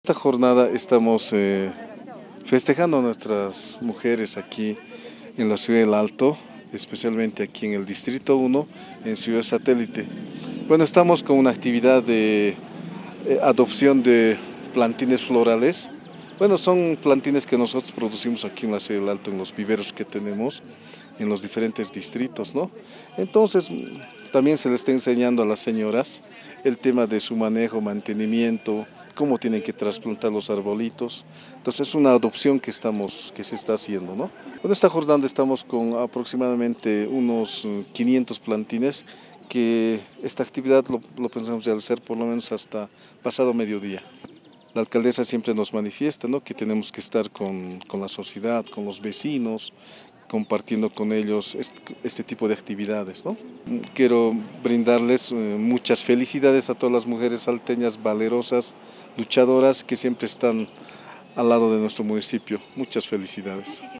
Esta jornada estamos festejando a nuestras mujeres aquí en la ciudad del Alto, especialmente aquí en el Distrito 1, en Ciudad Satélite. Bueno, estamos con una actividad de adopción de plantines florales. Bueno, son plantines que nosotros producimos aquí en la ciudad del Alto, en los viveros que tenemos en los diferentes distritos, ¿no? Entonces, también se les está enseñando a las señoras el tema de su manejo, mantenimiento, cómo tienen que trasplantar los arbolitos. Entonces, es una adopción que se está haciendo, ¿no? En esta jornada estamos con aproximadamente unos 500 plantines, que esta actividad lo pensamos realizar por lo menos hasta pasado mediodía. La alcaldesa siempre nos manifiesta, ¿no?, que tenemos que estar con la sociedad, con los vecinos, compartiendo con ellos este tipo de actividades, ¿no? Quiero brindarles muchas felicidades a todas las mujeres salteñas valerosas, luchadoras, que siempre están al lado de nuestro municipio. Muchas felicidades.